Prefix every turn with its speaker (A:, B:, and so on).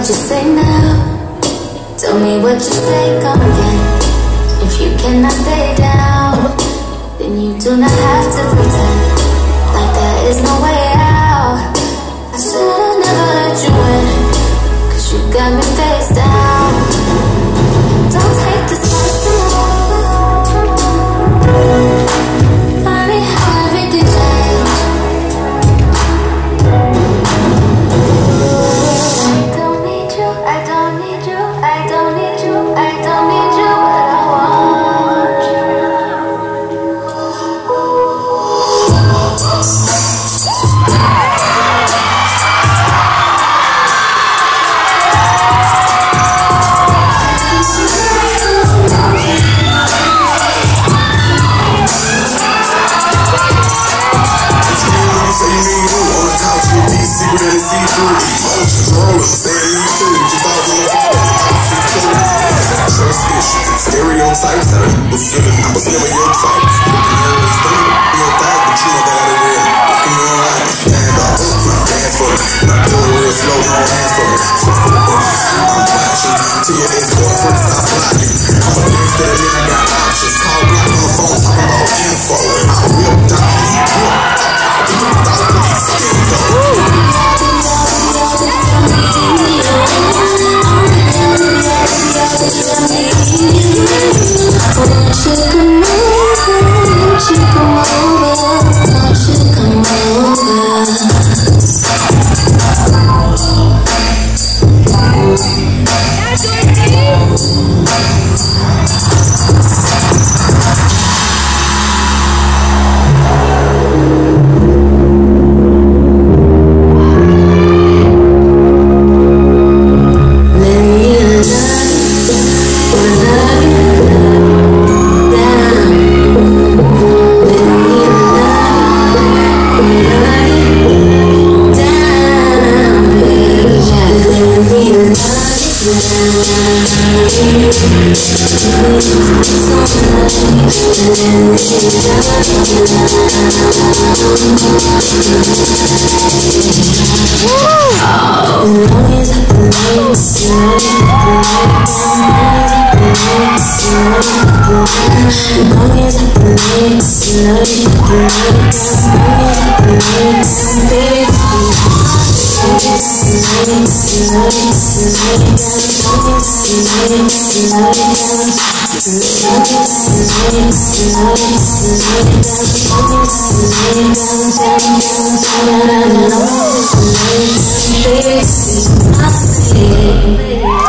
A: you say now? Tell me what you say, come again. If you cannot stay down, then you do not have to pretend like there is no way out. I should've never let you in, 'cause you got me face down. Don't take this personal. Funny how everything changed. I don't need you, I don't need you, I don't need you, I don't need you, but I want you.
B: Stereotypes that I was never your type. Your thought, but you know that I did. Looking me online, stand up, dance for me. Not doing real slow, no hands for me. I'm flashing to your ex-boyfriend, stop blocking. I'm a gangster that mean I got options. Call block on the phone, talking about info. I whipped out,
A: I